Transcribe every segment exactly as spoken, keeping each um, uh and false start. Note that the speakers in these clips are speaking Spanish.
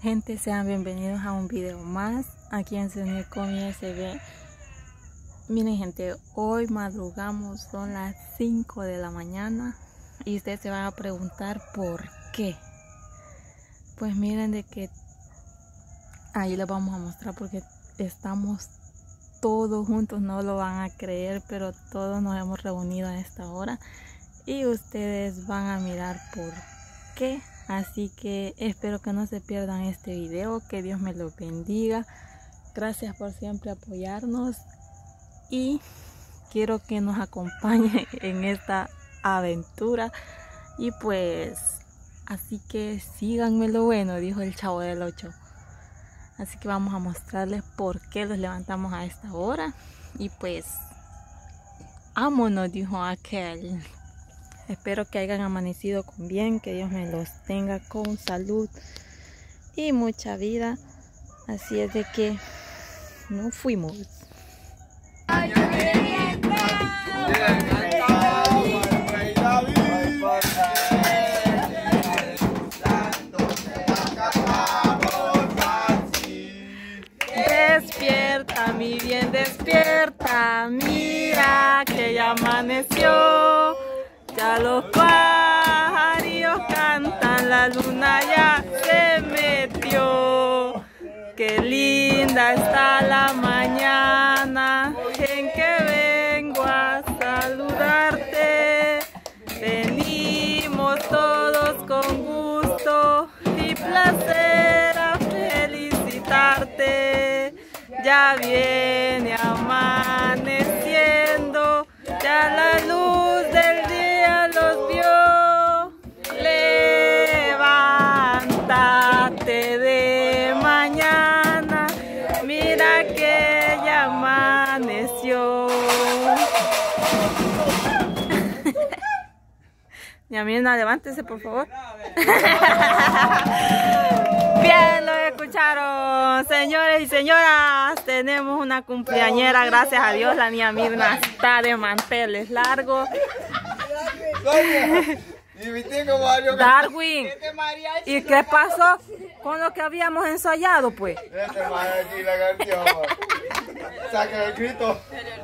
Gente, sean bienvenidos a un video más aquí en Sunicomi S B. Miren gente, hoy madrugamos, son las cinco de la mañana y ustedes se van a preguntar por qué. Pues miren de que ahí les vamos a mostrar porque estamos todos juntos, no lo van a creer, pero todos nos hemos reunido a esta hora y ustedes van a mirar por qué. Así que espero que no se pierdan este video, que Dios me los bendiga. Gracias por siempre apoyarnos y quiero que nos acompañen en esta aventura. Y pues, así que síganme lo bueno, dijo el Chavo del ocho. Así que vamos a mostrarles por qué los levantamos a esta hora. Y pues, vámonos, dijo aquel. Espero que hayan amanecido con bien, que Dios me los tenga con salud y mucha vida. Así es de que no fuimos. Despierta, mi bien, despierta. Mira que ya amaneció. Ya los pajarillos cantan, la luna ya se metió. Qué linda está la mañana en que vengo a saludarte. Venimos todos con gusto y placer a felicitarte. Ya viene amaneciendo, ya la luz del día los vio. Levántate de mañana, mira que ya amaneció. Mi Mirna, levántese por favor. Bien, lo escucharon, señores y señoras. Tenemos una cumpleañera, gracias a Dios. La niña Mirna está de manteles largos. Darwin, ¿y qué pasó con lo que habíamos ensayado, pues? Este mariachi, la canción. Saca el grito.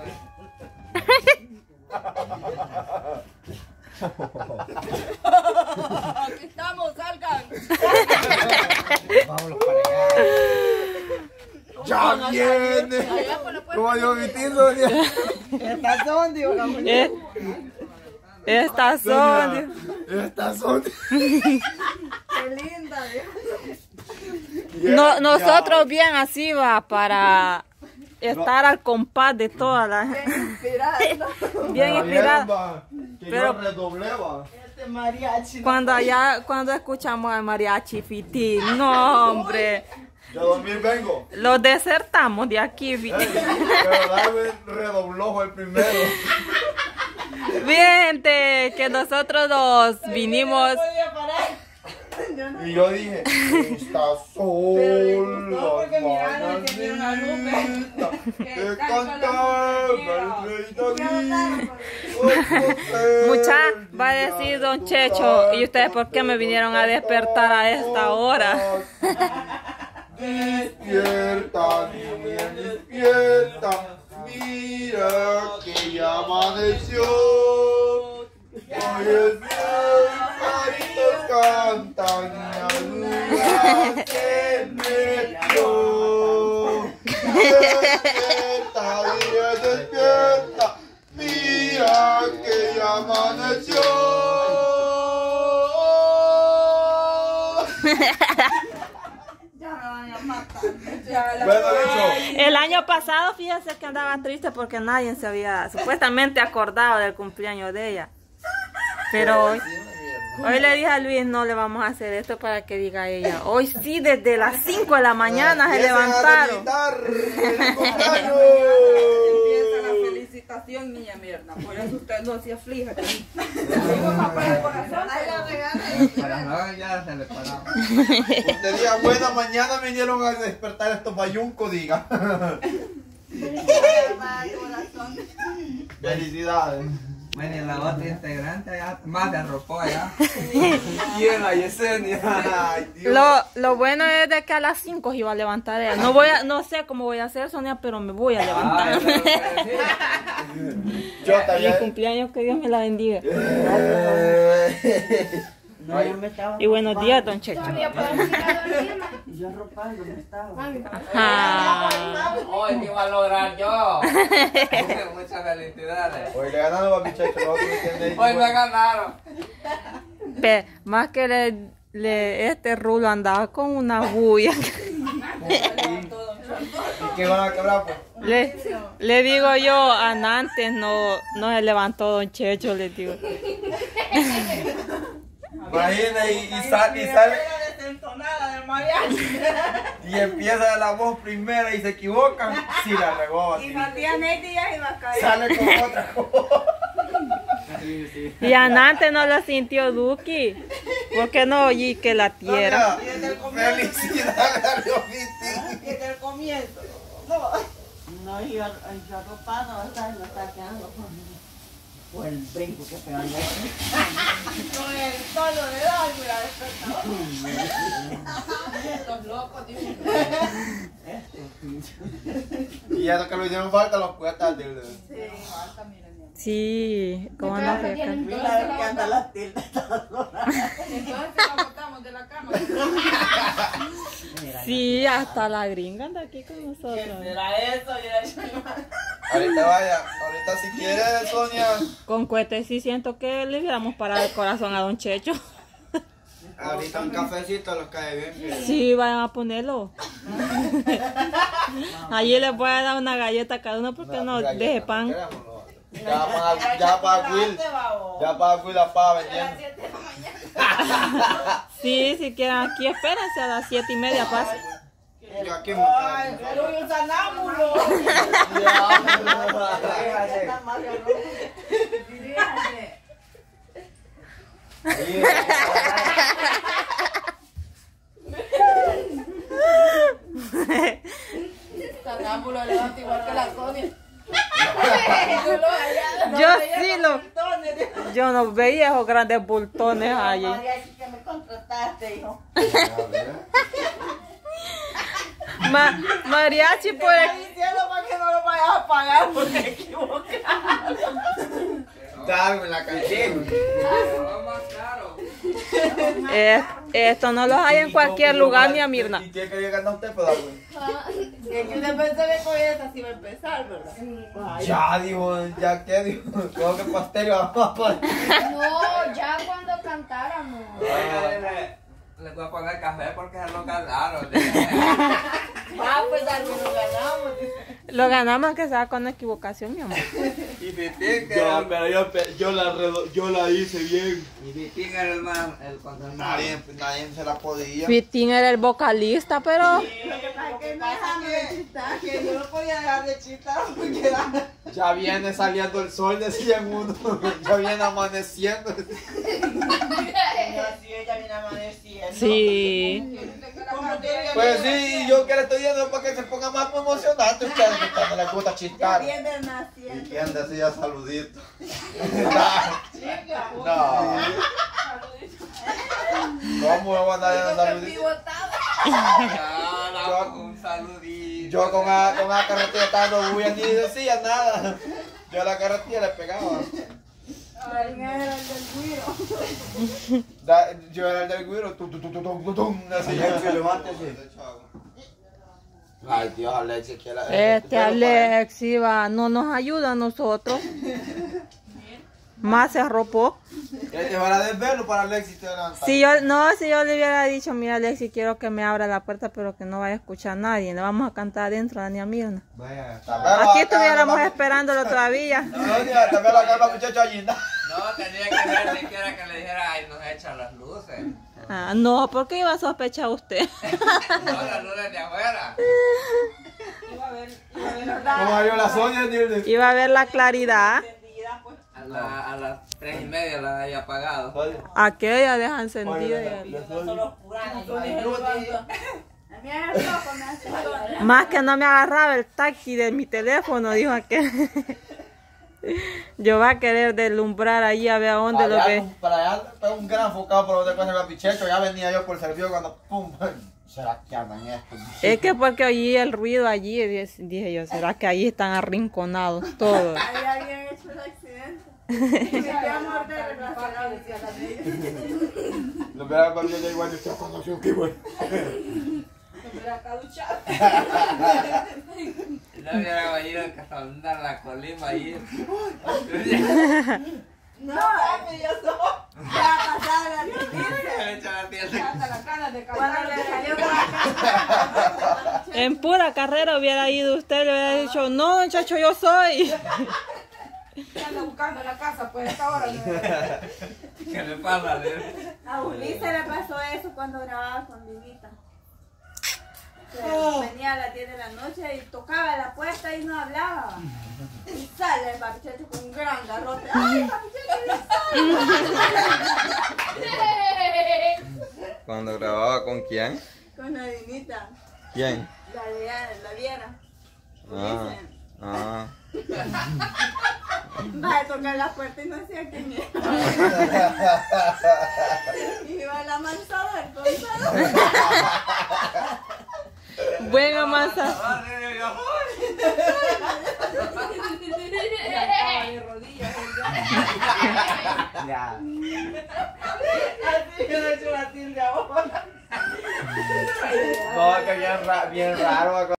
Aquí estamos, salgan. Vámonos para allá. Ya viene. Como yo vistiendo. Estas son, digo, la mujer. Estas son. Estas son. Qué linda, No, nosotros bien así va para estar al compás de todas las. Bien inspirada, ¿no? Bien inspirada. Pero redobleba. Este mariachi. Cuando allá, cuando escuchamos al mariachi Fitín, no hombre, De dormir vengo. los desertamos de aquí, Fitín. Pero Darwin redobló el primero. Bien, gente, que nosotros dos vinimos. Y yo dije, está sol, porque miraron que tiene una mananita, que cantar, Mucha va a decir don Checho, ¿y ustedes por qué me vinieron a despertar a esta hora? Despierta, niña, despierta, mira que ya amaneció. Hoy es pajaritos cantan, la luna se metió. Despierta, niña, despierta, mira que ya amaneció. Ya me van a matar. Bueno, dicho. El año pasado, fíjense que andaba triste porque nadie se había supuestamente acordado del cumpleaños de ella. Pero hoy, hoy le dije a Luis, no le vamos a hacer esto para que diga ella. Hoy sí, desde las cinco de la mañana se levantaron. Empieza la felicitación, niña Mirna. Por eso usted no se aflija. Digo, papá del corazón. Ahí la regala. A las nueve ya se le paraba. Usted diga, buena mañana vinieron a despertar estos bayuncos, diga. Corazón. Felicidades. Bueno, y la otra integrante ya más se arropó ya. ¿Quién? La Yesenia. Ay, Dios. Lo, lo bueno es de que a las cinco iba a levantar ella. No voy a, no sé cómo voy a hacer, Sonia, pero me voy a levantar. Ah, eso es lo que decía. Yo Mi también. cumpleaños, que Dios me la bendiga. No, yo me estaba Y buenos días, don Checho. yo arropando me estaba. Ah. Hoy te iba a lograr yo. Muchas felicidades. Hoy le ganaron a muchachos. No, no entiende. Hoy me ganaron. Pe- más que le, le- este rulo andaba con una bulla. ¿Y qué van a quebrar, pues? Le, le digo yo, antes no, no se levantó don Checho, le digo. Imagina y, y, sal- y sale. desentonada del mariachi. Y empieza la voz primera y se equivocan. Sí, la regó. Y así. Matías Díaz iba a caer. Sale con otra cosa. Y antes no lo sintió Duki. ¿Por qué no oí que la tierra? Felicidades a Leovitín. Desde el comienzo. No, yo, yo arropando, ¿verdad? Me está quedando con por el brinco que pegan ahí. Con el tono de edad, mira, despertador. Estos locos, tío. Y ya lo que lo hicieron falta los cuentas de. Sí, falta, miren. Sí, ¿cómo no se ca- Mira a ver que anda las tildes. Entonces la botamos de la cama. Sí, hasta la gringa anda aquí con nosotros. Era eso, mira eso. Ahorita vaya, ahorita si quieres, Sonia. Con cohetes sí siento que le hubiéramos parado el corazón a don Checho. Ahorita un cafecito los cae bien. Sí, vayan a ponerlo. Allí les voy a dar una galleta a cada uno porque no deje pan. Ya para, ya para Will, ya para Will la pava vendiendo. Sí, si quieren aquí, espérense a las siete y media pasa. Yo aquí Ay, pero un sanámulo. Sanámulo levanta igual que la Sonia. Yo sí lo, yo no veía esos grandes bultones allí. Mariachi que me contrataste, hijo. Ma- mariachi por el- Diciendo para que no lo vayas a pagar porque equivocado. Dame la canción. Lo más caro. eh, esto no los hay en cualquier lugar, ni a Mirna. Y tiene que ganar usted, pero güey. Es que usted pensó que con esta sí iba a empezar, ¿verdad? Ya, dijo, ya que dijo. Creo que pastel vamos a poner. No, ya cuando cantáramos. Oiga, les voy a poner café porque se lo ganaron. Ah, pues ya no lo ganamos. Lo ganamos que sea con equivocación, mi amor. Y Vitín, que Yo, era el, pero yo, yo, la, redo- yo la hice bien. y Vitín era el más, el control. Nadie, nadie se la podía. Pitín era el vocalista, pero Lo que pasa es que no dejamos de chistar, que yo no podía dejar de chistar porque era... Ya viene saliendo el sol, decían uno. Ya viene amaneciendo. Así ella viene amaneciendo. sí. Como que Pues sí, yo que le estoy diciendo para que se ponga más emocionante. Ustedes que no les gusta chistar. viene ¿Y naciendo. quién decía saludito? Chica, No. ¿Cómo me van a dar saludito? Ah, un saludito. Yo con la, con la carretilla estaba dando bulla ni decía nada. Yo a la carretilla le pegaba. Alguien era el del guiro. Da- yo era el del güiro. Tum, tum, tum, tum, tum, tum, así. Ay, Dios, Alexis, que la. Este Alex iba, no nos ayuda a nosotros. Más se arropó. Que te van a desvelo para Alexis te levanta. Si yo, no, si yo le hubiera dicho, mira Alexis, quiero que me abra la puerta, pero que no vaya a escuchar a nadie. Le vamos a cantar adentro, Dani Mirna. Vaya, Aquí estuviéramos esperándolo todavía. No, ya, también la calma, muchacho, allí. No, tenía que ver siquiera que le dijera, ay, nos echan las luces. Ah, no, ¿por qué iba a sospechar usted? No, las luces de afuera. ¿Cómo abrió la Sonia, Nilde? Iba a ver la claridad. A, la- a las tres y media la había apagado. Aquella deja encendida. y- Más que no me agarraba el taxi de mi teléfono, dijo aquel. Yo va a querer deslumbrar ahí a ver a dónde lo Allá, ve. Para allá pegó un gran focado por donde pasa el pichecho. Ya venía yo por el servicio cuando pum. ¿Será que andan estos? Es que porque oí el ruido allí, dije yo, ¿será que ahí están arrinconados todos? Ahí alguien ha hecho un accidente. Me quedé a morder el brazo. Lo veo cuando yo igual de esta condición que bueno. Hubiera caduchado. No hubiera ido a andar la colima ahí. No, papi, yo soy. Ya pasaron las noticias. Me echa la tierra. Hasta la cara de Cuando cantar. le salió con la cara. En pura carrera hubiera ido usted, le hubiera dicho, no, muchacho, yo soy. Anda buscando la casa, pues esta hora. ¿Qué le pasa? A Ulises le pasó eso cuando grababa con Vivita. Que venía a las diez de la noche y tocaba la puerta y no hablaba. Y sale el papichecho con un gran garrote. ¡Ay, papichecho, Cuando grababa con quién? con Nadinita, ¿Quién? la de la viera. Ah. Ah. Va a tocar la puerta y no hacía quién era. Iba a la manzana del contador. Buena masa. Estaba de rodillas. Ya. Así que no he hecho la tilde ahora. No, que bien, ra bien raro.